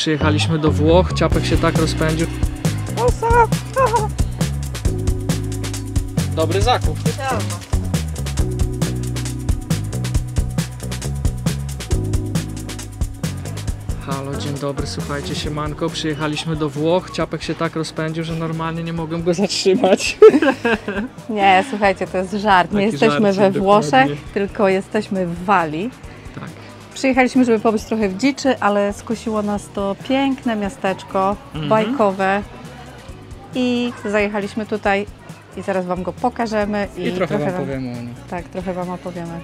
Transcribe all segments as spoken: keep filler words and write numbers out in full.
Przyjechaliśmy do Włoch, Ciapek się tak rozpędził. Dobry zakup. Halo, dzień dobry, słuchajcie, siemanko. Przyjechaliśmy do Włoch, Ciapek się tak rozpędził, że normalnie nie mogłem go zatrzymać. Nie, słuchajcie, to jest żart. Nie Taki jesteśmy żarcik, we Włoszech, dokładnie. tylko jesteśmy w Walii. Tak. Przyjechaliśmy, żeby pobyć trochę w dziczy, ale skusiło nas to piękne miasteczko, Mhm. bajkowe. I zajechaliśmy tutaj i zaraz Wam go pokażemy. I, I, trochę wam wam, powiemy o nim. Tak, trochę Wam opowiemy.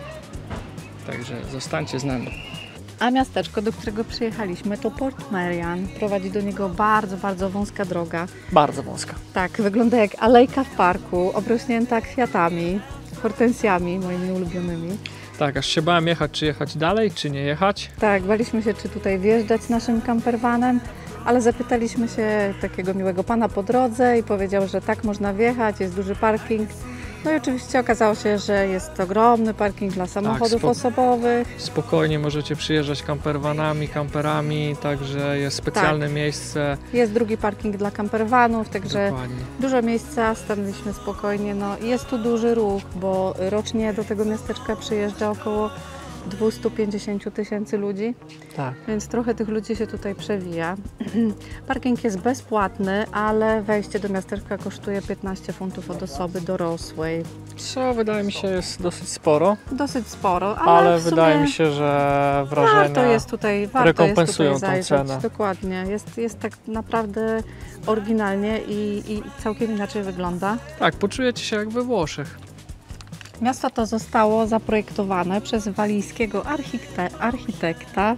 Także zostańcie z nami. A miasteczko, do którego przyjechaliśmy, to Portmeirion. Prowadzi do niego bardzo, bardzo wąska droga. Bardzo wąska. Tak, wygląda jak alejka w parku, obrośnięta kwiatami, hortensjami, moimi ulubionymi. Tak, aż się bałem jechać, czy jechać dalej, czy nie jechać. Tak, baliśmy się, czy tutaj wjeżdżać naszym campervanem, ale zapytaliśmy się takiego miłego pana po drodze i powiedział, że tak można wjechać, jest duży parking. No i oczywiście okazało się, że jest ogromny parking dla samochodów spok- osobowych. Spokojnie możecie przyjeżdżać campervanami, kamperami, także jest specjalne miejsce. Jest drugi parking dla campervanów, także Dokładnie. dużo miejsca, stanęliśmy spokojnie. No, jest tu duży ruch, bo rocznie do tego miasteczka przyjeżdża około dwieście pięćdziesiąt tysięcy ludzi, Tak. więc trochę tych ludzi się tutaj przewija. Parking jest bezpłatny, ale wejście do miasteczka kosztuje piętnaście funtów od osoby dorosłej. Co wydaje mi się jest dosyć sporo, Dosyć sporo, ale, ale w sumie wydaje mi się, że wrażenia warto jest tutaj, warto rekompensują jest tutaj tą zajrzeć. cenę. Dokładnie, jest, jest tak naprawdę oryginalnie i, i całkiem inaczej wygląda. Tak, poczujecie się jak we Włoszech. Miasto to zostało zaprojektowane przez walijskiego architekta, architekta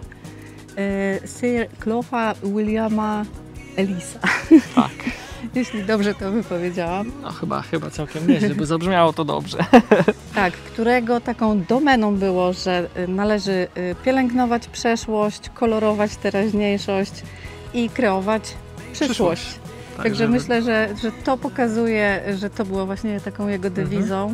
y, Sir Clougha Williama Ellisa. Tak. Jeśli dobrze to wypowiedziałam. No chyba, chyba całkiem nieźle, by zabrzmiało to dobrze. Tak, którego taką domeną było, że y, należy y, pielęgnować przeszłość, kolorować teraźniejszość i kreować przyszłość. Przyszłość. Także żeby- myślę, że, że to pokazuje, że to było właśnie taką jego dewizą,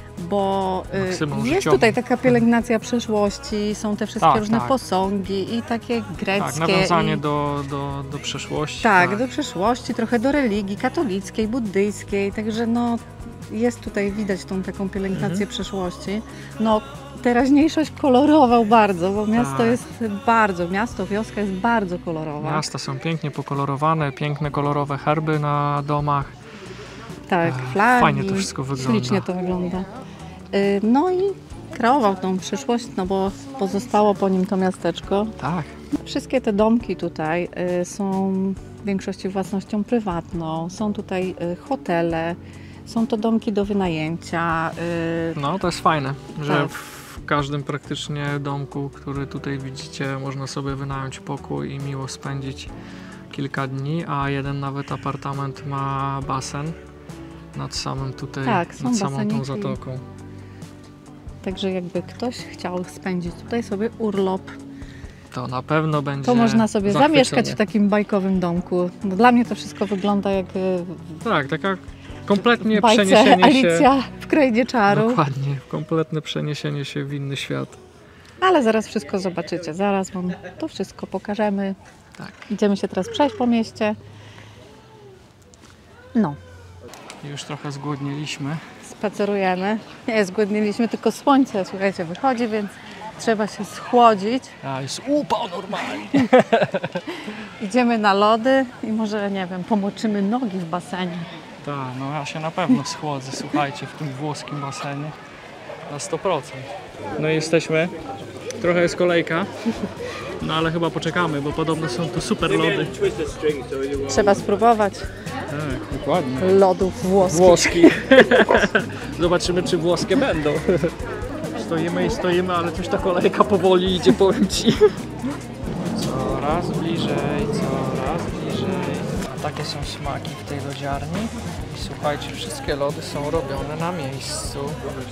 bo y, Maksymum jest życiowy. tutaj taka pielęgnacja przeszłości, są te wszystkie Tak, różne tak. posągi i takie greckie. Tak, nawiązanie i, do, do, do przeszłości. tak, do przeszłości, trochę do religii katolickiej, buddyjskiej, także no jest tutaj widać tą taką pielęgnację Mhm. przeszłości. No teraźniejszość kolorował bardzo, bo miasto Tak. jest bardzo, miasto, wioska jest bardzo kolorowa. Miasta są pięknie pokolorowane, piękne kolorowe herby na domach. Tak, Ech, flagi. fajnie to wszystko wygląda. Ślicznie to wygląda. Y, No i kreował tą przyszłość, no bo pozostało po nim to miasteczko. Tak. Wszystkie te domki tutaj y, są w większości własnością prywatną. Są tutaj y, hotele, są to domki do wynajęcia. y, No to jest fajne, że Tak. w każdym praktycznie domku, który tutaj widzicie, można sobie wynająć pokój i miło spędzić kilka dni, a jeden nawet apartament ma basen nad samym tutaj, Tak, są nad samą tą baseniki. zatoką. Także jakby ktoś chciał spędzić tutaj sobie urlop, To na pewno będzie to można sobie zachwycony. zamieszkać w takim bajkowym domku. No, dla mnie to wszystko wygląda jak y, Tak, taka kompletnie w bajce przeniesienie Alicja się. w Krainie Czaru. Dokładnie, kompletne przeniesienie się w inny świat. Ale zaraz wszystko zobaczycie, zaraz Wam to wszystko pokażemy. Tak. Idziemy się teraz przejść po mieście. No, Już trochę zgłodniliśmy. spacerujemy. Nie zgłodniliśmy, tylko słońce, słuchajcie, wychodzi, więc trzeba się schłodzić. A jest upał normalnie. Idziemy na lody i może, nie wiem, pomoczymy nogi w basenie. Tak, no ja się na pewno schłodzę, słuchajcie, w tym włoskim basenie. Na sto procent. No i jesteśmy. Trochę jest kolejka. No ale chyba poczekamy, bo podobno są tu super lody. Trzeba spróbować Tak, dokładnie. lodów włoskich. Włoskich. Zobaczymy, czy włoskie będą. Stoimy i stoimy, ale coś ta kolejka powoli idzie, powiem Ci. Coraz bliżej, coraz bliżej. A takie są smaki w tej lodziarni. I słuchajcie, wszystkie lody są robione na miejscu.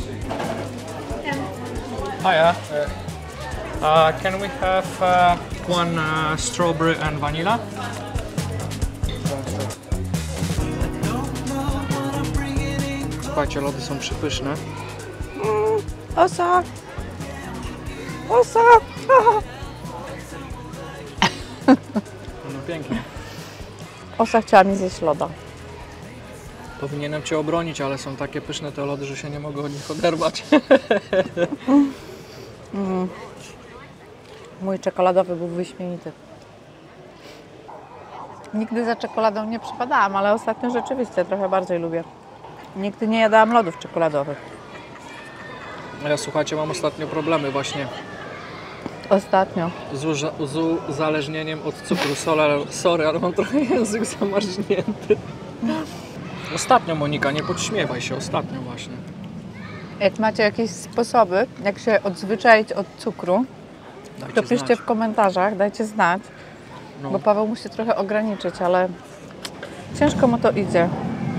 Hiya. Uh, can we have uh, one uh, strawberry and vanilla? Słuchajcie, lody są przepyszne. Osa! Osa! pięknie. Osa chciała mi zjeść loda. Powinienem Cię obronić, ale są takie pyszne te lody, że się nie mogę od nich oderwać. Mm. Mój czekoladowy był wyśmienity. Nigdy za czekoladą nie przypadałam, ale ostatnio rzeczywiście trochę bardziej lubię. Nigdy nie jadałam lodów czekoladowych. Ja słuchajcie, mam ostatnio problemy właśnie Ostatnio. z, uza- z uzależnieniem od cukru. Sorry, sorry, ale mam trochę język zamarznięty. Ostatnio, Monika, nie podśmiewaj się, ostatnio właśnie. Jak macie jakieś sposoby, jak się odzwyczaić od cukru, Dajcie to piszcie znać. w komentarzach, dajcie znać, No. bo Paweł musi trochę ograniczyć, ale ciężko mu to idzie.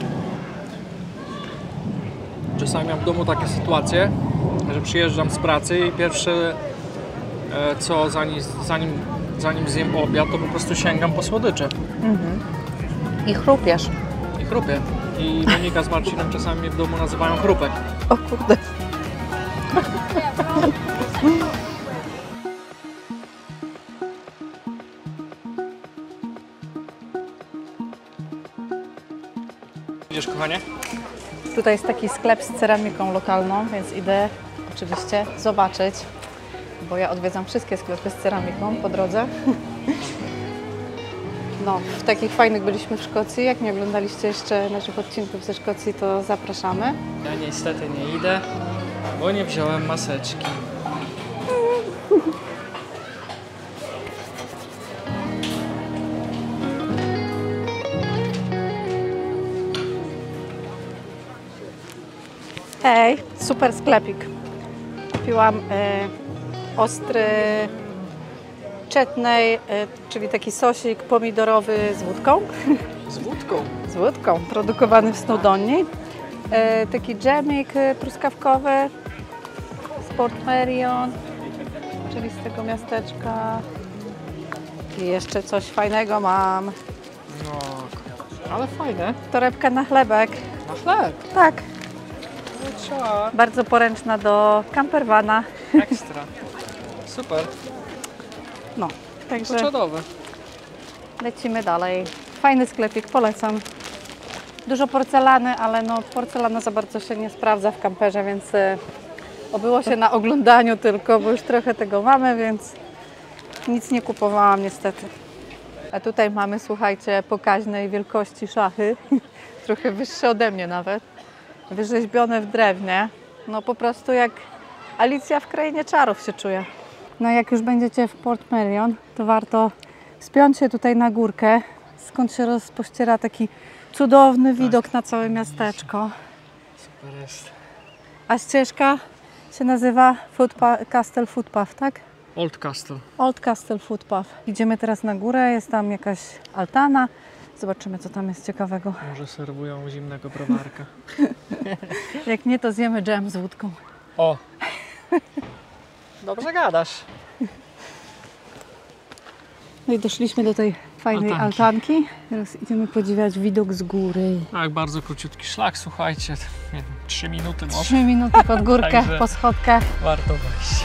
Czasami mam w domu takie sytuacje, że przyjeżdżam z pracy i pierwsze e, co zanim, zanim, zanim zjem obiad, to po prostu sięgam po słodycze I chrupiesz. i chrupię. I Monika z Marcinem czasami mnie w domu nazywają chrupek. O kurde. Idziesz, kochanie? Tutaj jest taki sklep z ceramiką lokalną, więc idę oczywiście zobaczyć, bo ja odwiedzam wszystkie sklepy z ceramiką po drodze. No, w takich fajnych byliśmy w Szkocji. Jak nie oglądaliście jeszcze naszych odcinków ze Szkocji, to zapraszamy. Ja niestety nie idę, bo nie wziąłem maseczki. Hej, super sklepik. Kupiłam e, ostry chutney, e, czyli taki sosik pomidorowy z wódką. Z wódką. Z wódką, produkowany w Snowdonii. E, taki dżemik e, truskawkowy z Port Merion, czyli z tego miasteczka. I jeszcze coś fajnego mam. No, ale fajne. Torebka na chlebek. Na chleb. Tak, No trzeba. bardzo poręczna do campervana. Ekstra. Super. No, także Czadowe. lecimy dalej. Fajny sklepik, polecam. Dużo porcelany, ale no porcelana za bardzo się nie sprawdza w kamperze, więc e, obyło się na oglądaniu tylko, bo już trochę tego mamy, więc nic nie kupowałam niestety. A tutaj mamy, słuchajcie, pokaźnej wielkości szachy, trochę wyższe ode mnie nawet, wyrzeźbione w drewnie. No po prostu jak Alicja w Krainie Czarów się czuje. No jak już będziecie w Port Merion, to warto wspiąć się tutaj na górkę, skąd się rozpościera taki cudowny widok na całe miasteczko. Super jest. A ścieżka się nazywa Footpa- Castle Footpath, tak? Old Castle. Old Castle Footpath. Idziemy teraz na górę, jest tam jakaś altana. Zobaczymy, co tam jest ciekawego. Może serwują zimnego browarka. Jak nie, to zjemy dżem z wódką. O! Dobrze gadasz. No i doszliśmy do tej fajnej Altanki. altanki. Teraz idziemy podziwiać widok z góry. Tak, bardzo króciutki szlak, słuchajcie. Nie wiem, trzy minuty może. Trzy minuty pod górkę, Także- po schodkach. Warto wejść.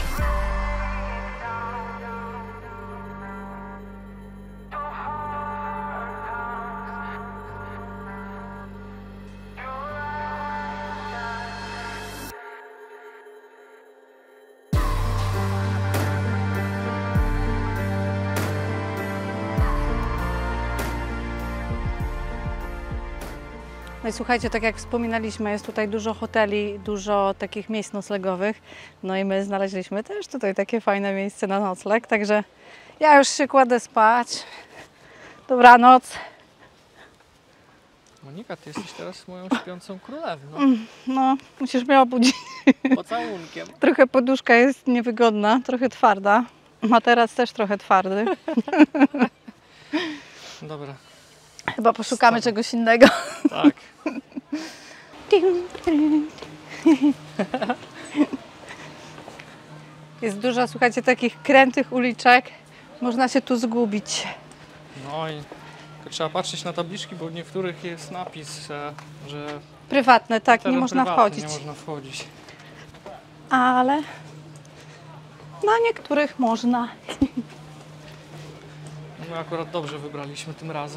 No i słuchajcie, tak jak wspominaliśmy, jest tutaj dużo hoteli, dużo takich miejsc noclegowych. No i my znaleźliśmy też tutaj takie fajne miejsce na nocleg, także ja już się kładę spać. Dobranoc. Monika, ty jesteś teraz moją śpiącą królewną. No, musisz mnie obudzić. Pocałunkiem. Trochę poduszka jest niewygodna, trochę twarda. Materac też trochę twardy. Dobra, Chyba poszukamy Stary. czegoś innego. tak. Jest dużo, słuchajcie, takich krętych uliczek. Można się tu zgubić. No i tylko trzeba patrzeć na tabliczki, bo w niektórych jest napis, e, że Prywatne, tak, nie teren można prywatny, wchodzić. Nie można wchodzić. Ale na niektórych można. my akurat dobrze wybraliśmy tym razem.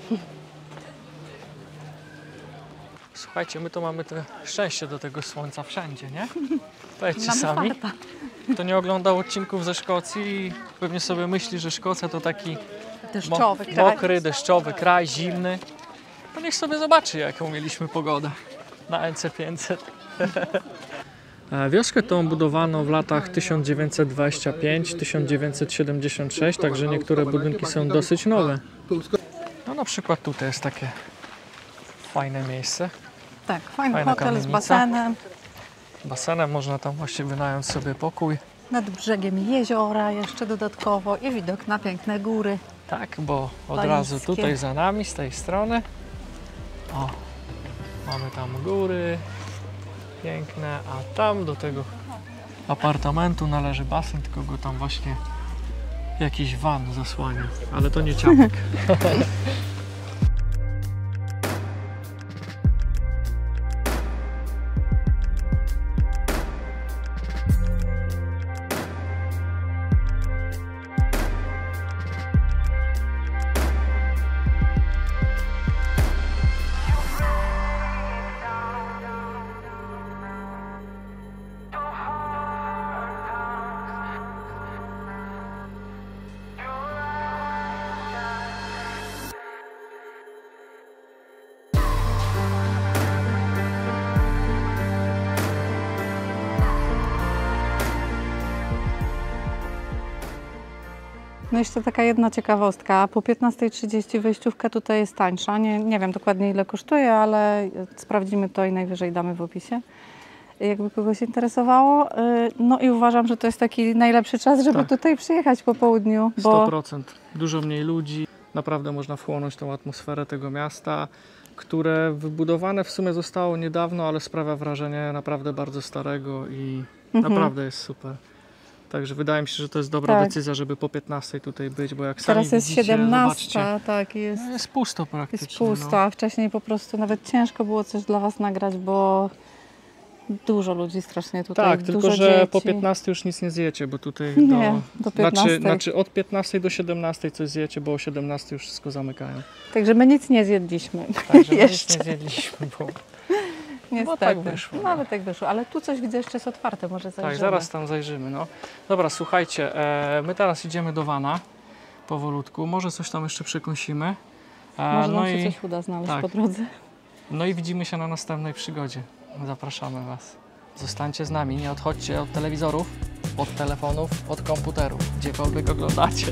Słuchajcie, my to mamy te szczęście do tego słońca wszędzie, nie? Powiedzcie sami. Kto nie oglądał odcinków ze Szkocji i pewnie sobie myśli, że Szkocja to taki Deszczowy mo kraj. mokry, deszczowy kraj, zimny. To niech sobie zobaczy, jaką mieliśmy pogodę na N C pięćset. Wioskę tą budowano w latach tysiąc dziewięćset dwudziestym piątym do tysiąc dziewięćset siedemdziesiątego szóstego, także niektóre budynki są dosyć nowe. No na przykład tutaj jest takie fajne miejsce. Tak, fajny Fajna hotel z kamienica. basenem, Basenem można tam właśnie wynająć sobie pokój. nad brzegiem jeziora jeszcze dodatkowo i widok na piękne góry. Tak, bo od Walizkie. razu tutaj za nami, z tej strony, o, mamy tam góry piękne, a tam do tego apartamentu należy basen, tylko go tam właśnie jakiś van zasłania, ale to nie ciapek. No jeszcze taka jedna ciekawostka. Po piętnastej trzydzieści wejściówka tutaj jest tańsza. Nie, nie wiem dokładnie ile kosztuje, ale sprawdzimy to i najwyżej damy w opisie. Jakby kogoś interesowało. No i uważam, że to jest taki najlepszy czas, żeby Tak. tutaj przyjechać po południu. sto Bo procent. Dużo mniej ludzi. Naprawdę można wchłonąć tą atmosferę tego miasta, które wybudowane w sumie zostało niedawno, ale sprawia wrażenie naprawdę bardzo starego i Mhm. naprawdę jest super. Także wydaje mi się, że to jest dobra Tak. decyzja, żeby po piętnastej tutaj być, bo jak sami teraz jest widzicie, siedemnasta, zobaczcie, tak, jest, no jest pusto praktycznie. jest pusto. A wcześniej po prostu nawet ciężko było coś dla Was nagrać, bo dużo ludzi strasznie tutaj, Tak, dużo tylko że dzieci. po piętnastej już nic nie zjecie, bo tutaj Nie, do, do piętnastej. znaczy, znaczy od piętnastej do siedemnastej coś zjecie, bo o siedemnastej już wszystko zamykają. Także my nic nie zjedliśmy. Także my nic Jeszcze. nie zjedliśmy, bo Niestety. tak wyszło, no. Nawet tak wyszło, ale tu coś widzę jeszcze jest otwarte, może zajrzymy. tak, zaraz tam zajrzymy. No. Dobra, słuchajcie, e, my teraz idziemy do wana powolutku, może coś tam jeszcze przekąsimy. E, Może no, nam się i, coś uda znaleźć tak. po drodze. no i widzimy się na następnej przygodzie. Zapraszamy Was. Zostańcie z nami, nie odchodźcie od telewizorów, od telefonów, od komputerów, gdziekolwiek oglądacie.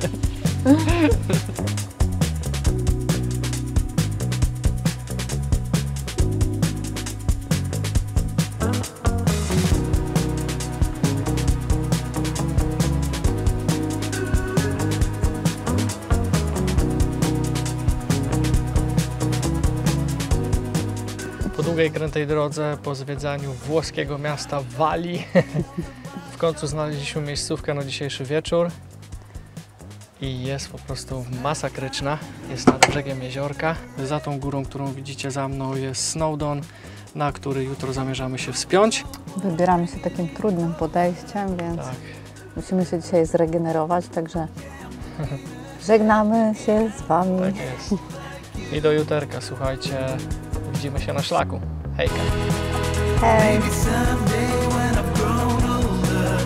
Po długiej, krętej drodze, po zwiedzaniu włoskiego miasta Walii, w końcu znaleźliśmy miejscówkę na dzisiejszy wieczór i jest po prostu masakryczna. Jest nad brzegiem jeziorka. Za tą górą, którą widzicie za mną, jest Snowdon, na który jutro zamierzamy się wspiąć. Wybieramy się takim trudnym podejściem, więc Tak. musimy się dzisiaj zregenerować, także żegnamy się z Wami. Tak jest. I do juterka, słuchajcie, widzimy się na szlaku. Hejka! Hej! Someday when I've grown older,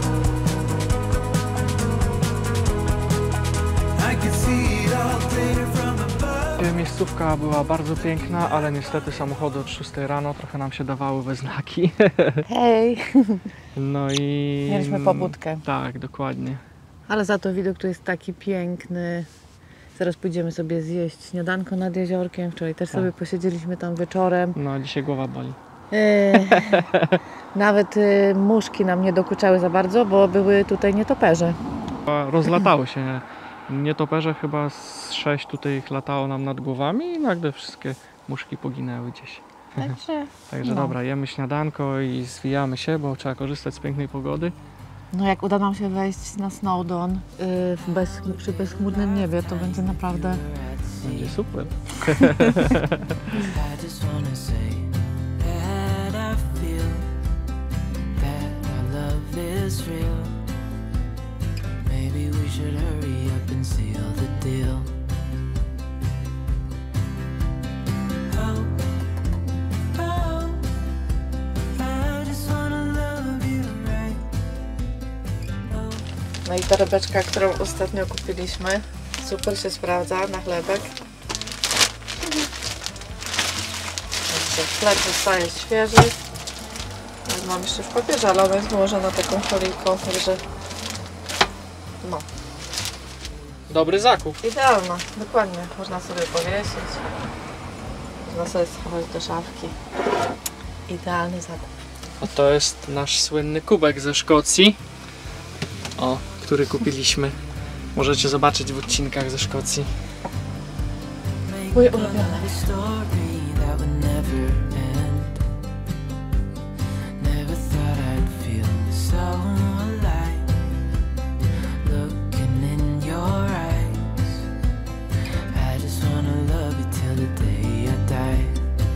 I can see it all clear from above. Miejscówka była bardzo piękna, ale niestety samochody od szóstej rano trochę nam się dawały we znaki. Hej! No i... Mieliśmy pobudkę. Tak, dokładnie. Ale za to widok tu jest taki piękny. Zaraz pójdziemy sobie zjeść śniadanko nad jeziorkiem. Wczoraj też Tak. sobie posiedzieliśmy tam wieczorem. No, dzisiaj głowa boli. E, nawet e, muszki nam nie dokuczały za bardzo, bo były tutaj nietoperze. Rozlatały się nietoperze, chyba z sześć tutaj ich latało nam nad głowami i nagle wszystkie muszki poginęły gdzieś. Także, Także No. dobra, jemy śniadanko i zwijamy się, bo trzeba korzystać z pięknej pogody. no jak uda nam się wejść na Snowdon y, w bez, przy bezchmurnym niebie, to będzie naprawdę... Będzie super. I just wanna say that I feel that our love is real. Maybe we should hurry up and seal the deal. No i torebeczka, którą ostatnio kupiliśmy. Super się sprawdza na chlebek. Chleb zostaje świeży. Mam jeszcze w papierze, ale ona jest wyłożona taką foliką, także no. Dobry zakup. Idealna, dokładnie. Można sobie powiesić. Można sobie schować do szafki. Idealny zakup. A to jest nasz słynny kubek ze Szkocji. O, który kupiliśmy. Możecie zobaczyć w odcinkach ze Szkocji. Mój ulubiony. A story that would never end. Never thought I'd feel so alive. Looking in your eyes. I just wanna love you till the day I die.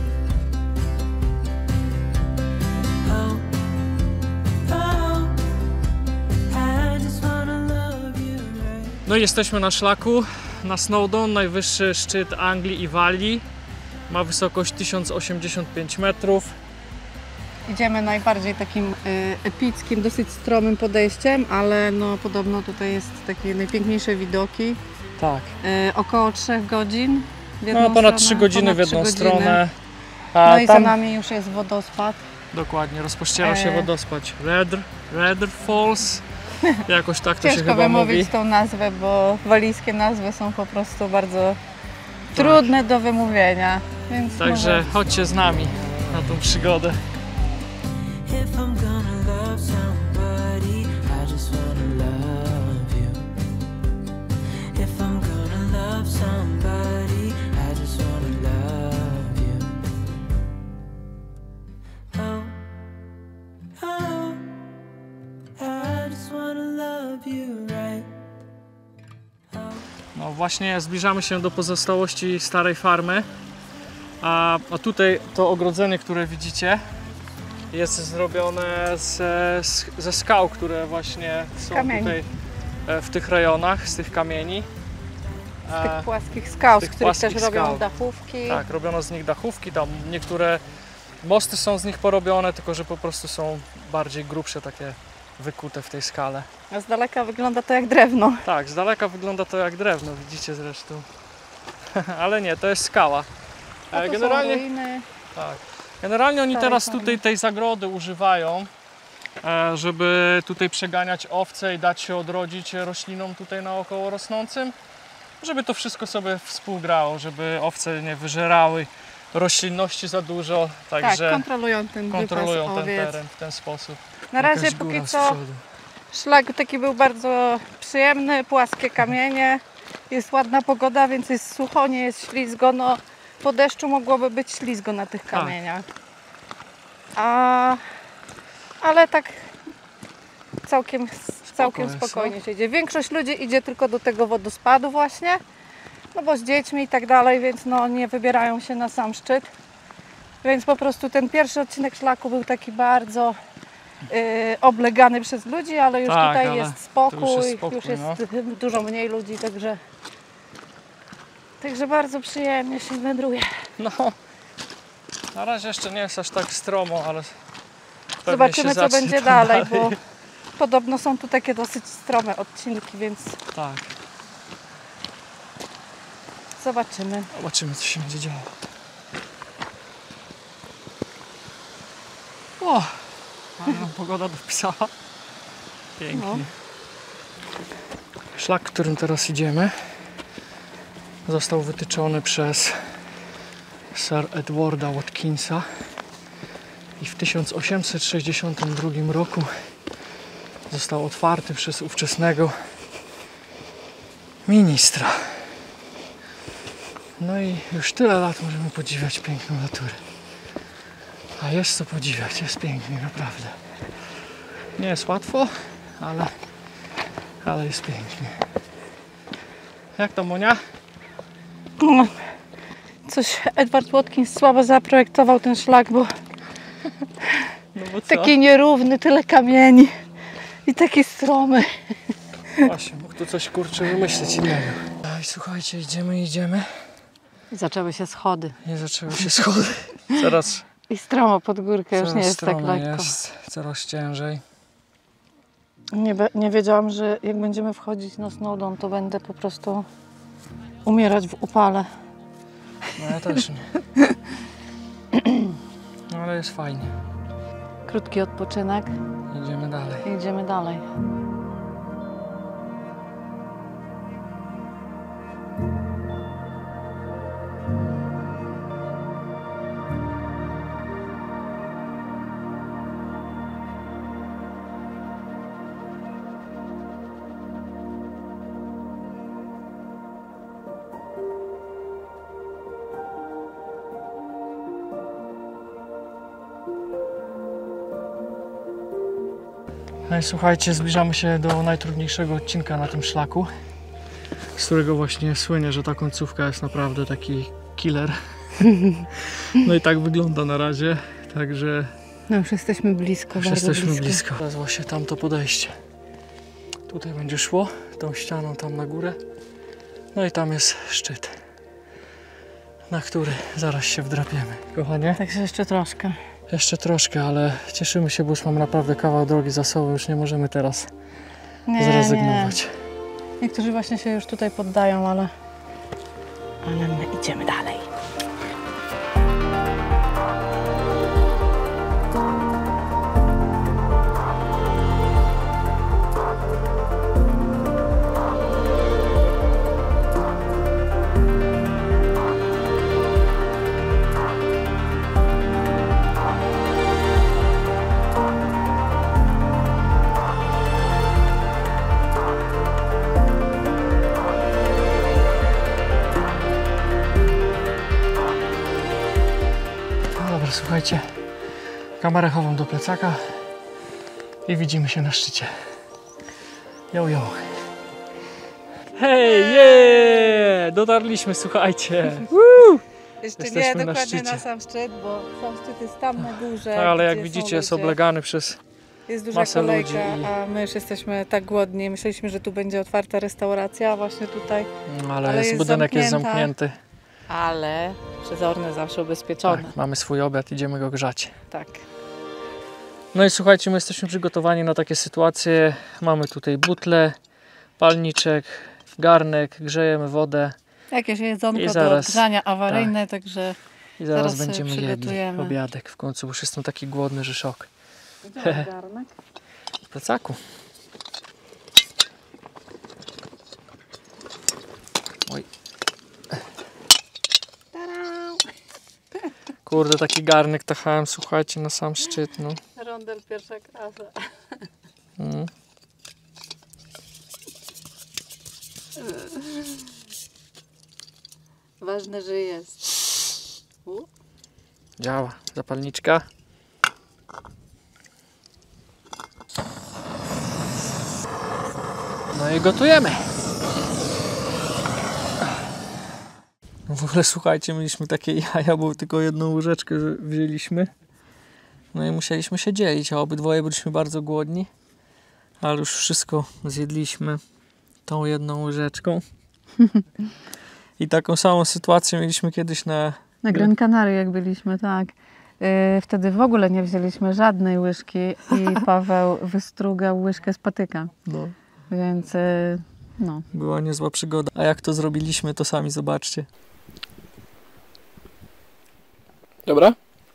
Oh, oh, I just wanna love you right. No i jesteśmy na szlaku, na Snowdon, najwyższy szczyt Anglii i Walii. Ma wysokość tysiąc osiemdziesiąt pięć metrów. Idziemy najbardziej takim y, epickim, dosyć stromym podejściem, ale no podobno tutaj jest takie najpiękniejsze widoki. Tak. Y, około trzech godzin w jedną No ponad stronę. trzy godziny ponad w jedną trzy godziny. stronę. A No i za tam nami już jest wodospad. dokładnie rozpościera się E. wodospad Redr, Redr Falls. Jakoś tak to się Ciężko chyba wymówić mówi. tą nazwę, bo walijskie nazwy są po prostu bardzo trudne do wymówienia. Więc Także może... chodźcie z nami na tą przygodę. If I'm gonna love somebody, I just wanna love you. If I'm gonna love somebody, I just wanna love you. Oh, oh, I just wanna love you right. No właśnie zbliżamy się do pozostałości starej farmy. A, a tutaj to ogrodzenie, które widzicie, jest zrobione ze, ze skał, które właśnie są Kamieni. tutaj e, w tych rejonach, z tych kamieni. z E, tych płaskich skał, z z tych których też płaskich robią skał. dachówki. Tak, robiono z nich dachówki, tam niektóre mosty są z nich porobione, tylko że po prostu są bardziej grubsze, takie wykute w tej skale. A z daleka wygląda to jak drewno. Tak, z daleka wygląda to jak drewno, widzicie zresztą. Ale nie, to jest skała. A E, tu Generalnie, są ruiny. tak. Generalnie oni Starej teraz farmy. tutaj tej zagrody używają, e, żeby tutaj przeganiać owce i dać się odrodzić roślinom tutaj naokoło rosnącym. Żeby to wszystko sobie współgrało, żeby owce nie wyżerały roślinności za dużo, Tak, także kontrolują ten kontrolują wypas ten owiec. teren w ten sposób. Na razie Jakaś póki góra z co przodu. szlak taki był bardzo przyjemny, płaskie kamienie, jest ładna pogoda, więc jest sucho, nie jest ślizgo. No, po deszczu mogłoby być ślizgo na tych Tak. kamieniach. A, ale tak całkiem, całkiem jest, no. spokojnie się idzie. Większość ludzi idzie tylko do tego wodospadu właśnie, no bo z dziećmi i tak dalej, więc no nie wybierają się na sam szczyt. Więc po prostu ten pierwszy odcinek szlaku był taki bardzo y, oblegany przez ludzi, ale już Tak, tutaj ale jest spokój, to już jest spokój, już jest no. dużo mniej ludzi, także, także bardzo przyjemnie się wędruje. No, na razie jeszcze nie jest aż tak stromo, ale pewnie Zobaczymy, się co zacznie będzie tam dalej, bo podobno są tu takie dosyć strome odcinki, więc Tak, zobaczymy. zobaczymy, co się będzie działo. O, ale nam pogoda dopisała. Pięknie. No. Szlak, którym teraz idziemy, został wytyczony przez Sir Edwarda Watkinsa i w tysiąc osiemset sześćdziesiątym drugim roku został otwarty przez ówczesnego ministra. No i już tyle lat możemy podziwiać piękną naturę. A jest co podziwiać, jest pięknie, naprawdę. Nie jest łatwo, ale, ale jest pięknie. Jak to, Monia? No, coś Edward Watkins słabo zaprojektował ten szlak, bo No bo co? taki nierówny, tyle kamieni i taki stromy. Właśnie, mógł tu coś kurczę wymyślić innego. No i słuchajcie, idziemy, idziemy. Zaczęły się schody. Nie zaczęły się schody. Coraz, I stromo pod górkę, już coraz nie jest tak stromiej lekko. jest, coraz ciężej. Nie, be- nie wiedziałam, że jak będziemy wchodzić na Snowdon, to będę po prostu umierać w upale. No ja też nie. No ale jest fajnie. Krótki odpoczynek. Idziemy dalej. Idziemy dalej. No i słuchajcie, zbliżamy się do najtrudniejszego odcinka na tym szlaku, z którego właśnie słynie, że ta końcówka jest naprawdę taki killer. No i tak wygląda na razie, także No już jesteśmy blisko, już bardzo jesteśmy blisko. blisko. Teraz właśnie tamto podejście. Tutaj będzie szło, tą ścianą tam na górę. No i tam jest szczyt, na który zaraz się wdrapiemy. Kochanie? Także jeszcze troszkę. Jeszcze troszkę, ale cieszymy się, bo już mam naprawdę kawał drogi za sobą, już nie możemy teraz Nie, zrezygnować. nie. Niektórzy właśnie się już tutaj poddają, ale... Ale my idziemy dalej. Słuchajcie, kamerę chowam do plecaka i widzimy się na szczycie. Yo, yo. Hej, yeah! Dotarliśmy, słuchajcie. Woo! Jeszcze Jesteśmy nie na dokładnie szczycie. na sam szczyt, bo sam szczyt jest tam na górze. No, ale jak gdzie widzicie, są jest ludzie. oblegany przez... Jest duża masę kolejka, ludzi i- a my już jesteśmy tak głodni. Myśleliśmy, że tu będzie otwarta restauracja, a właśnie tutaj. No, ale, Ale jest, jest budynek jest zamknięta. zamknięty. Ale przezorny zawsze ubezpieczony. Tak, mamy swój obiad, idziemy go grzać. Tak. No i słuchajcie, my jesteśmy przygotowani na takie sytuacje. Mamy tutaj butlę, palniczek, garnek, grzejemy wodę Jakieś jedzonko I do zaraz- odgrzania awaryjne, także i zaraz, Zaraz sobie będziemy jedli przygotujemy. obiadek. W końcu już jestem taki głodny, że szok. garnek. W plecaku. Oj. Kurde, taki garnek tachałem, słuchajcie, na sam szczyt, no. Rondel pierwsza klasa. Mm. Ważne, że jest. U. Działa. Zapalniczka. No i gotujemy. No w ogóle słuchajcie, mieliśmy takie jaja, bo tylko jedną łyżeczkę wzięliśmy. No i musieliśmy się dzielić, a obydwoje byliśmy bardzo głodni. Ale już wszystko zjedliśmy tą jedną łyżeczką. I taką samą sytuację mieliśmy kiedyś na... Na Gran Canaria jak byliśmy, tak. Yy, wtedy w ogóle nie wzięliśmy żadnej łyżki i Paweł wystrugał łyżkę z patyka. No, Więc yy, no. była niezła przygoda. A jak to zrobiliśmy, to sami zobaczcie. Dobra?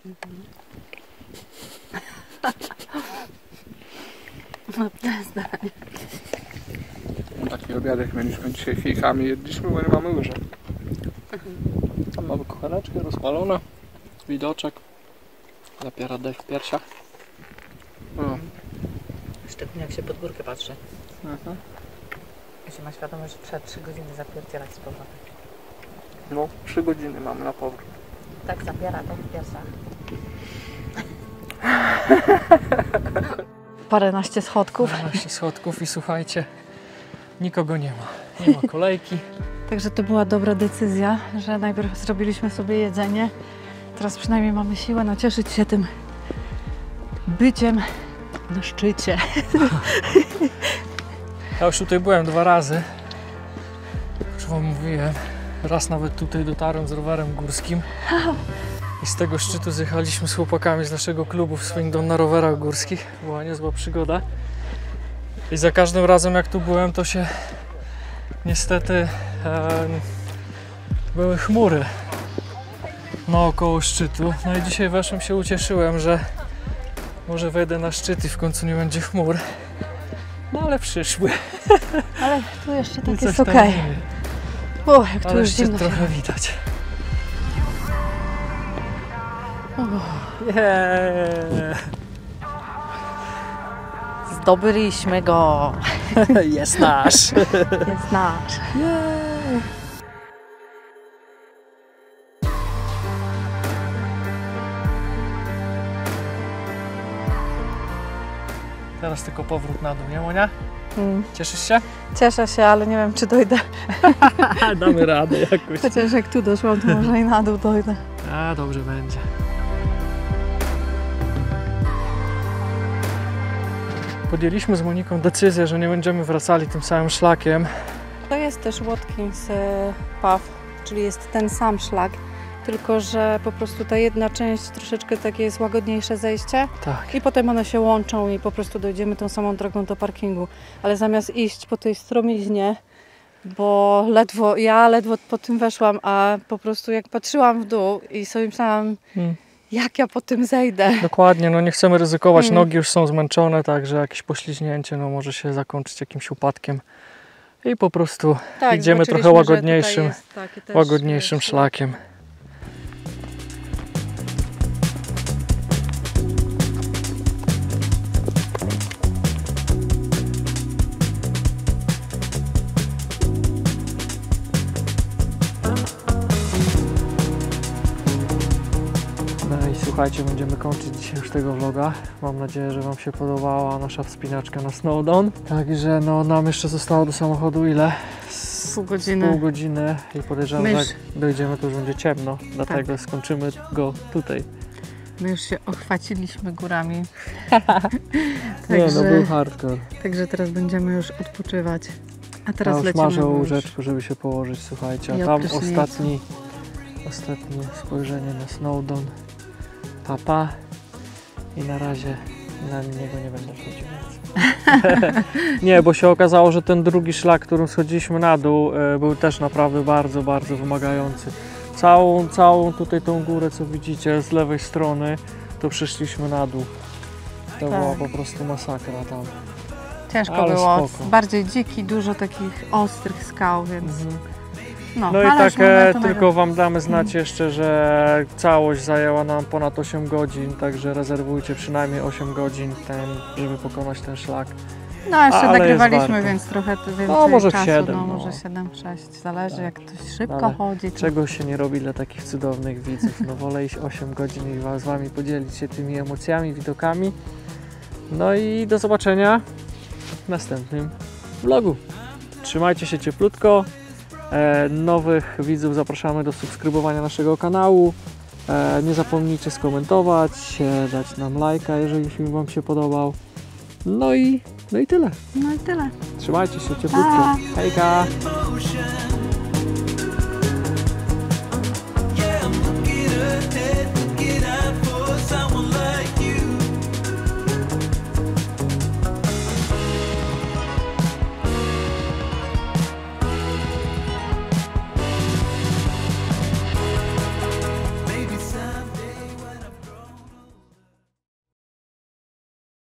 Taki obiadek mieliśmy dzisiaj fijkami, jedliśmy, bo nie mamy łyżek. Tam mamy kucheneczkę rozpalona, widoczek, zapiera dech w piersiach. O. Szczególnie jak się pod górkę patrzy. Mhm. I się ma świadomość, że trzeba trzy godziny zapierdzielać z powrotem. No, trzy godziny mamy na powrót. Tak zapiera dech w piersiach. Paręnaście schodków. dwanaście schodków i słuchajcie, nikogo nie ma. Nie ma kolejki. Także to była dobra decyzja, że najpierw zrobiliśmy sobie jedzenie. Teraz przynajmniej mamy siłę nacieszyć się tym byciem na szczycie. Ja już tutaj byłem dwa razy. Już wam mówiłem. Raz nawet tutaj dotarłem z rowerem górskim. I z tego szczytu zjechaliśmy z chłopakami z naszego klubu w Swindon na rowerach górskich. Była niezła przygoda. I za każdym razem jak tu byłem, to się niestety em, były chmury naokoło szczytu. No i dzisiaj weszłem, się ucieszyłem, że może wejdę na szczyt i w końcu nie będzie chmur. No ale przyszły. Ale tu jeszcze I tak coś jest tam okej. dzieje. O, jak tu Ale już szczyt zimno. trochę widać. Yeah. Zdobyliśmy go. Jest nasz. Jest nasz. Teraz tylko powrót na dół, nie Monia? Mm. Cieszysz się? Cieszę się, ale nie wiem, czy dojdę. Damy radę jakoś. Chociaż jak tu doszłam, to może i na dół dojdę. A, dobrze będzie. Podjęliśmy z Moniką decyzję, że nie będziemy wracali tym samym szlakiem. To jest też Watkins e, Path, czyli jest ten sam szlak, tylko że po prostu ta jedna część troszeczkę takie jest łagodniejsze zejście Tak. i potem one się łączą i po prostu dojdziemy tą samą drogą do parkingu. Ale zamiast iść po tej stromiznie, bo ledwo, ja ledwo po tym weszłam, a po prostu jak patrzyłam w dół i sobie myślałam, Hmm. jak ja po tym zejdę. Dokładnie, no nie chcemy ryzykować, Mm. nogi już są zmęczone, także jakieś pośliźnięcie no może się zakończyć jakimś upadkiem. I po prostu Tak, idziemy zobaczyliśmy, trochę że tutaj łagodniejszym, jest taki też, łagodniejszym e, szlakiem. No i słuchajcie, będziemy kończyć dzisiaj już tego vloga. Mam nadzieję, że Wam się podobała nasza wspinaczka na Snowdon. Także no nam jeszcze zostało do samochodu ile? Z Pół godziny. Pół godziny i podejrzewam, My że już- jak dojdziemy, to już będzie ciemno. Dlatego skończymy go tutaj. My już się ochwaciliśmy górami. Nie no, Także- był hardcore. Także teraz będziemy już odpoczywać. A teraz Ja już lecimy marzę o już. łóżeczku, żeby się położyć, słuchajcie. I A o tam prysznicu. ostatni, ostatnie spojrzenie na Snowdon. Papa. I na razie na niego nie będę wchodził więcej. Nie, bo się okazało, że ten drugi szlak, którym schodziliśmy na dół, e, był też naprawdę bardzo, bardzo wymagający. Całą, całą tutaj tą górę, co widzicie z lewej strony, to przeszliśmy na dół. To Tak. była po prostu masakra tam. Ciężko Ale było. spoko. Bardziej dziki, dużo takich ostrych skał, więc no. No i ale tak już mamy e, to tylko Wam damy znać jeszcze, że całość zajęła nam ponad osiem godzin, także rezerwujcie przynajmniej osiem godzin, ten, żeby pokonać ten szlak. No jeszcze ale jest nagrywaliśmy, warto. więc trochę t- więcej No, może czasu. siedem, no, no. może siedem sześć, zależy Tak. jak ktoś szybko Ale chodzi. To... Czego się nie robi dla takich cudownych widzów. No wolę iść osiem godzin i was- z Wami podzielić się tymi emocjami, widokami. No i do zobaczenia w następnym vlogu. Trzymajcie się cieplutko. E, nowych widzów zapraszamy do subskrybowania naszego kanału. E, nie zapomnijcie skomentować, e, dać nam lajka, jeżeli film Wam się podobał. No i, no i tyle. No i tyle. Trzymajcie się cieplutko. Pa. Hejka! Ocean.